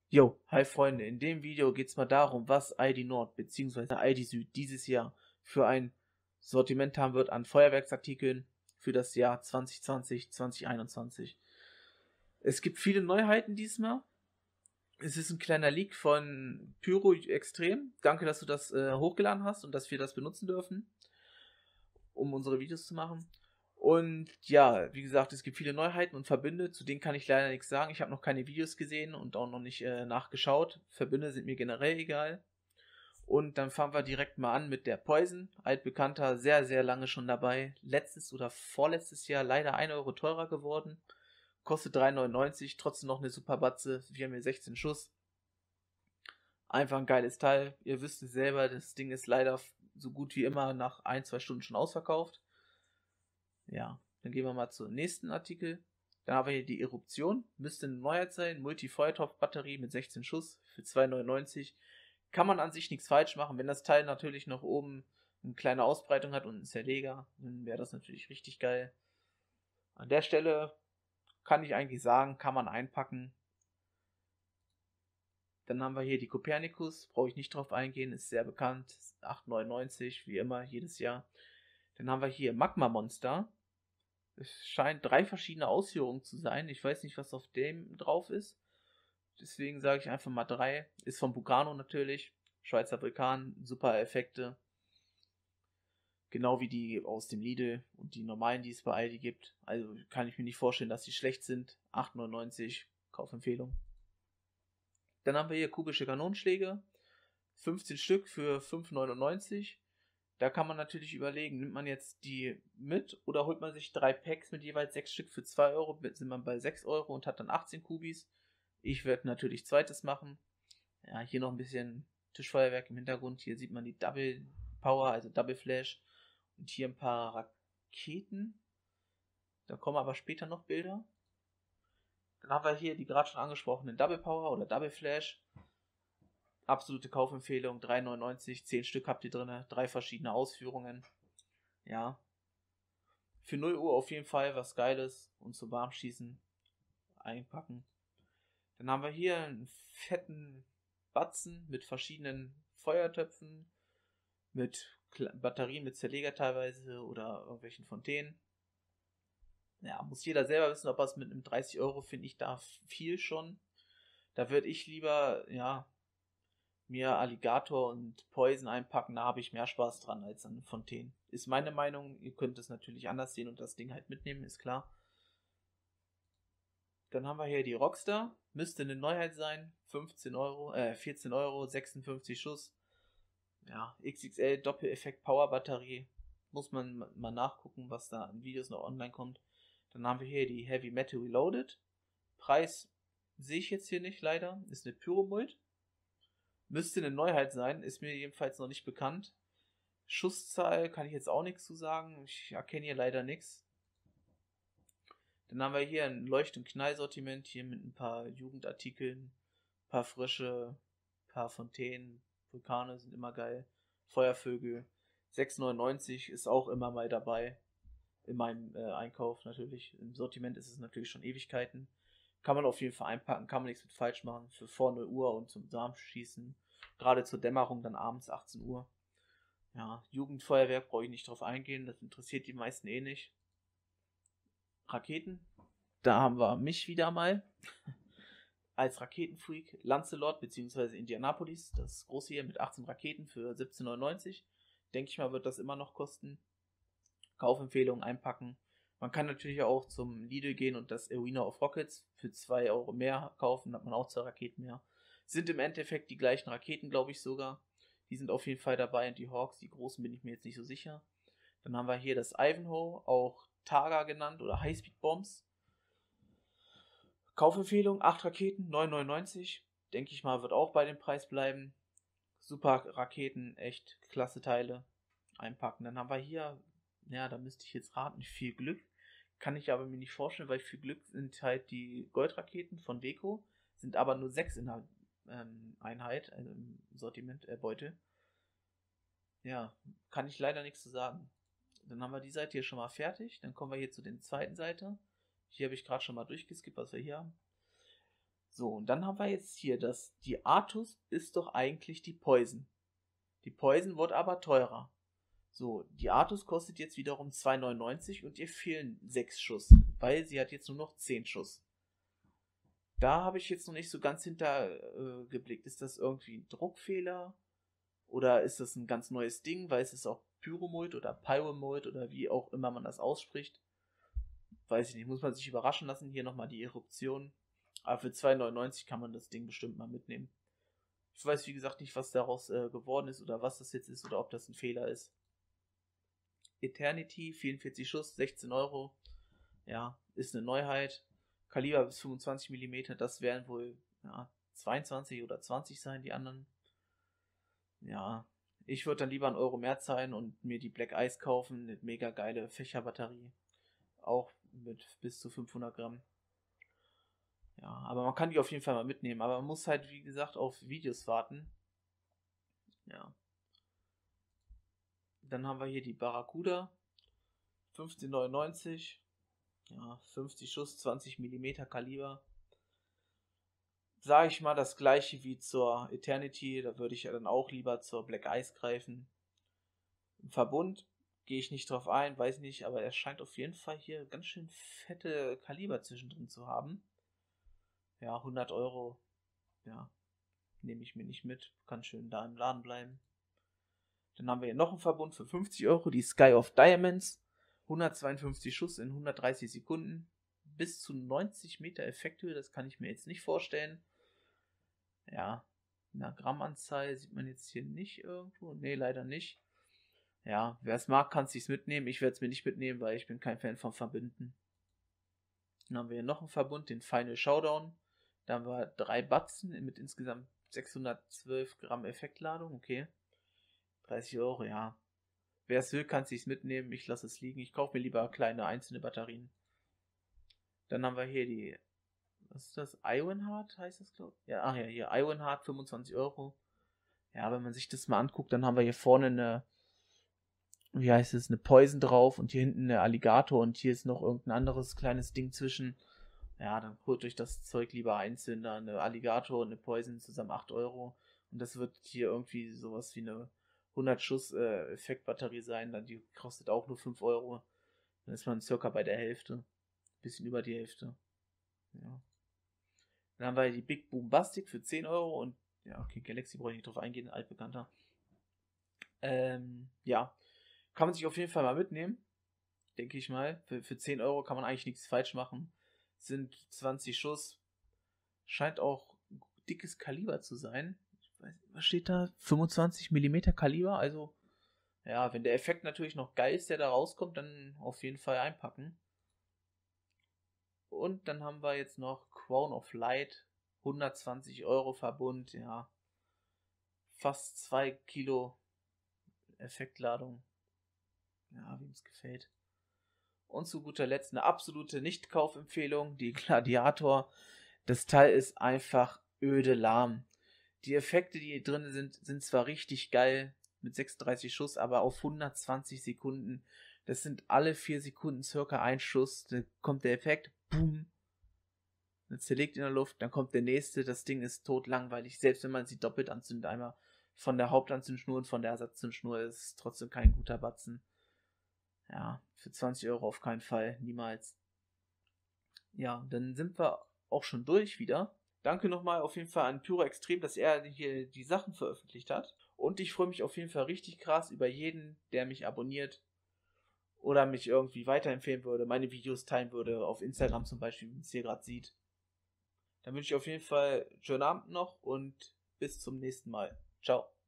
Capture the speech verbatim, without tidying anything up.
Jo, hi Freunde, in dem Video geht es mal darum, was I D Nord bzw. I D Süd dieses Jahr für ein Sortiment haben wird an Feuerwerksartikeln für das Jahr zwanzig zwanzig, zwanzig einundzwanzig. Es gibt viele Neuheiten diesmal. Es ist ein kleiner Leak von Pyro Extrem. Danke, dass du das äh, hochgeladen hast und dass wir das benutzen dürfen, um unsere Videos zu machen. Und ja, wie gesagt, es gibt viele Neuheiten und Verbünde, zu denen kann ich leider nichts sagen. Ich habe noch keine Videos gesehen und auch noch nicht äh, nachgeschaut. Verbünde sind mir generell egal. Und dann fangen wir direkt mal an mit der Poison. Altbekannter, sehr, sehr lange schon dabei. Letztes oder vorletztes Jahr leider ein Euro teurer geworden. Kostet drei neunundneunzig, trotzdem noch eine super Batze. Wir haben hier sechzehn Schuss. Einfach ein geiles Teil. Ihr wisst es selber, das Ding ist leider so gut wie immer nach ein, zwei Stunden schon ausverkauft. Ja, dann gehen wir mal zum nächsten Artikel. Dann haben wir hier die Eruption. Müsste eine Neuheit sein. Multi-Feuertopf-Batterie mit sechzehn Schuss für zwei neunundneunzig. Kann man an sich nichts falsch machen. Wenn das Teil natürlich noch oben eine kleine Ausbreitung hat und einen Zerleger, dann wäre das natürlich richtig geil. An der Stelle kann ich eigentlich sagen, kann man einpacken. Dann haben wir hier die Copernicus. Brauche ich nicht drauf eingehen. Ist sehr bekannt. acht neunundneunzig, wie immer, jedes Jahr. Dann haben wir hier Magma Monster. Es scheint drei verschiedene Ausführungen zu sein. Ich weiß nicht, was auf dem drauf ist. Deswegen sage ich einfach mal drei. Ist von Bugano natürlich. Schweizer Vulkan. Super Effekte. Genau wie die aus dem Lidl und die normalen, die es bei Aldi gibt. Also kann ich mir nicht vorstellen, dass die schlecht sind. acht neunundneunzig. Kaufempfehlung. Dann haben wir hier kubische Kanonenschläge. fünfzehn Stück für fünf neunundneunzig. Da kann man natürlich überlegen, nimmt man jetzt die mit oder holt man sich drei Packs mit jeweils sechs Stück für zwei Euro, sind man bei sechs Euro und hat dann achtzehn Kubis. Ich werde natürlich zweites machen. Ja, hier noch ein bisschen Tischfeuerwerk im Hintergrund. Hier sieht man die Double Power, also Double Flash. Und hier ein paar Raketen. Da kommen aber später noch Bilder. Dann haben wir hier die gerade schon angesprochenen Double Power oder Double Flash. Absolute Kaufempfehlung, drei neunundneunzig, zehn Stück habt ihr drin, drei verschiedene Ausführungen. Ja. Für null Uhr auf jeden Fall was Geiles und zum Warmschießen einpacken. Dann haben wir hier einen fetten Batzen mit verschiedenen Feuertöpfen, mit Batterien, mit Zerleger teilweise oder irgendwelchen Fontänen. Ja, muss jeder selber wissen, ob er es mit einem dreißig Euro, finde ich, da viel schon. Da würde ich lieber, ja, mir Alligator und Poison einpacken, da habe ich mehr Spaß dran als an Fontänen. Ist meine Meinung, ihr könnt es natürlich anders sehen und das Ding halt mitnehmen, ist klar. Dann haben wir hier die Rockstar, müsste eine Neuheit sein, fünfzehn Euro, äh, vierzehn Euro, sechsundfünfzig Schuss. Ja, X X L Doppeleffekt Power Batterie, muss man mal nachgucken, was da an Videos noch online kommt. Dann haben wir hier die Heavy Metal Reloaded. Preis sehe ich jetzt hier nicht, leider, ist eine Pyromult. Müsste eine Neuheit sein, ist mir jedenfalls noch nicht bekannt. Schusszahl kann ich jetzt auch nichts zu sagen. Ich erkenne hier leider nichts. Dann haben wir hier ein Leucht- und Knallsortiment, hier mit ein paar Jugendartikeln, ein paar frische, ein paar Fontänen, Vulkane sind immer geil. Feuervögel, sechs neunundneunzig ist auch immer mal dabei. In meinem äh, Einkauf natürlich. Im Sortiment ist es natürlich schon Ewigkeiten. Kann man auf jeden Fall einpacken, kann man nichts mit falsch machen. Für vor null Uhr und zum Darmschießen. Gerade zur Dämmerung, dann abends achtzehn Uhr. Ja, Jugendfeuerwerk brauche ich nicht drauf eingehen, das interessiert die meisten eh nicht. Raketen, da haben wir mich wieder mal als Raketenfreak. Lancelot bzw. Indianapolis, das große hier mit achtzehn Raketen für siebzehn neunundneunzig. Denke ich mal, wird das immer noch kosten. Kaufempfehlung einpacken. Man kann natürlich auch zum Lidl gehen und das Arena of Rockets für zwei Euro mehr kaufen, hat man auch zwei Raketen mehr. Sind im Endeffekt die gleichen Raketen, glaube ich sogar. Die sind auf jeden Fall dabei und die Hawks, die großen bin ich mir jetzt nicht so sicher. Dann haben wir hier das Ivanhoe, auch Targa genannt oder Highspeed Bombs. Kaufempfehlung, acht Raketen, neun neunundneunzig. Denke ich mal, wird auch bei dem Preis bleiben. Super Raketen, echt klasse Teile. Einpacken. Dann haben wir hier, ja, da müsste ich jetzt raten, viel Glück. Kann ich aber mir nicht vorstellen, weil viel Glück sind halt die Goldraketen von Deko, sind aber nur sechs in der ähm, Einheit, also im Sortiment, äh, Beutel. Ja, kann ich leider nichts zu sagen. Dann haben wir die Seite hier schon mal fertig. Dann kommen wir hier zu der zweiten Seite. Hier habe ich gerade schon mal durchgeskippt, was wir hier haben. So, und dann haben wir jetzt hier das, die Artus ist doch eigentlich die Poison. Die Poison wird aber teurer. So, die Artus kostet jetzt wiederum zwei neunundneunzig und ihr fehlen sechs Schuss, weil sie hat jetzt nur noch zehn Schuss. Da habe ich jetzt noch nicht so ganz hinter äh, geblickt. Ist das irgendwie ein Druckfehler? Oder ist das ein ganz neues Ding? Weil es ist auch Pyromold oder Pyromold oder wie auch immer man das ausspricht. Weiß ich nicht, muss man sich überraschen lassen. Hier nochmal die Eruption. Aber für zwei neunundneunzig kann man das Ding bestimmt mal mitnehmen. Ich weiß, wie gesagt, nicht, was daraus äh, geworden ist oder was das jetzt ist oder ob das ein Fehler ist. Eternity, vierundvierzig Schuss, sechzehn Euro. Ja, ist eine Neuheit. Kaliber bis fünfundzwanzig Millimeter, das werden wohl ja, zweiundzwanzig oder zwanzig sein, die anderen. Ja, ich würde dann lieber einen Euro mehr zahlen und mir die Black Ice kaufen, eine mega geile Fächerbatterie. Auch mit bis zu fünfhundert Gramm. Ja, aber man kann die auf jeden Fall mal mitnehmen. Aber man muss halt, wie gesagt, auf Videos warten. Ja. Dann haben wir hier die Barracuda. fünfzehn neunundneunzig. Ja, fünfzig Schuss, zwanzig Millimeter Kaliber. Sage ich mal das gleiche wie zur Eternity. Da würde ich ja dann auch lieber zur Black Ice greifen. Im Verbund gehe ich nicht drauf ein, weiß nicht. Aber er scheint auf jeden Fall hier ganz schön fette Kaliber zwischendrin zu haben. Ja, hundert Euro, ja, nehme ich mir nicht mit, kann schön da im Laden bleiben. Dann haben wir hier noch einen Verbund für fünfzig Euro, die Sky of Diamonds, hundertzweiundfünfzig Schuss in hundertdreißig Sekunden, bis zu neunzig Meter Effekthöhe, das kann ich mir jetzt nicht vorstellen. Ja, eine Grammanzahl sieht man jetzt hier nicht irgendwo, nee, leider nicht. Ja, wer es mag, kann es sich mitnehmen, ich werde es mir nicht mitnehmen, weil ich bin kein Fan von Verbünden. Dann haben wir hier noch einen Verbund, den Final Showdown. Da haben wir drei Batzen mit insgesamt sechshundertzwölf Gramm Effektladung. Okay. dreißig Euro, ja. Wer es will, kann es sich mitnehmen. Ich lasse es liegen. Ich kaufe mir lieber kleine einzelne Batterien. Dann haben wir hier die, was ist das? Ironheart heißt das, glaube ich? Ja, ach ja, hier Ironheart, fünfundzwanzig Euro. Ja, wenn man sich das mal anguckt, dann haben wir hier vorne eine, wie heißt es, eine Poison drauf und hier hinten eine Alligator und hier ist noch irgendein anderes kleines Ding zwischen. Ja, dann holt euch das Zeug lieber einzeln, da eine Alligator und eine Poison zusammen acht Euro. Und das wird hier irgendwie sowas wie eine hundert Schuss äh, Effektbatterie sein. Dann die kostet auch nur fünf Euro. Dann ist man circa bei der Hälfte. Bisschen über die Hälfte. Ja. Dann haben wir die Big Boombastic für zehn Euro. Und ja, okay, Galaxy brauche ich nicht drauf eingehen, altbekannter. Ähm, ja. Kann man sich auf jeden Fall mal mitnehmen. Denke ich mal. Für, für zehn Euro kann man eigentlich nichts falsch machen. Sind zwanzig Schuss. Scheint auch dickes Kaliber zu sein. Ich weiß, was steht da? fünfundzwanzig Millimeter Kaliber. Also, ja, wenn der Effekt natürlich noch geil ist, der da rauskommt, dann auf jeden Fall einpacken. Und dann haben wir jetzt noch Crown of Light. hundertzwanzig Euro Verbund. Ja, fast zwei Kilo Effektladung. Ja, wem es gefällt. Und zu guter Letzt eine absolute Nicht-Kaufempfehlung, die Gladiator. Das Teil ist einfach öde lahm. Die Effekte, die hier drin sind, sind zwar richtig geil mit sechsunddreißig Schuss, aber auf hundertzwanzig Sekunden. Das sind alle vier Sekunden circa ein Schuss. Dann kommt der Effekt, boom. Dann zerlegt in der Luft, dann kommt der nächste. Das Ding ist totlangweilig. Selbst wenn man sie doppelt anzündet, einmal von der Hauptanzündschnur und von der Ersatzzündschnur, ist es trotzdem kein guter Batzen. Ja, für zwanzig Euro auf keinen Fall, niemals. Ja, dann sind wir auch schon durch wieder. Danke nochmal auf jeden Fall an Pyro Extrem, dass er hier die Sachen veröffentlicht hat. Und ich freue mich auf jeden Fall richtig krass über jeden, der mich abonniert oder mich irgendwie weiterempfehlen würde, meine Videos teilen würde, auf Instagram zum Beispiel, wie man es hier gerade sieht. Dann wünsche ich auf jeden Fall einen schönen Abend noch und bis zum nächsten Mal. Ciao.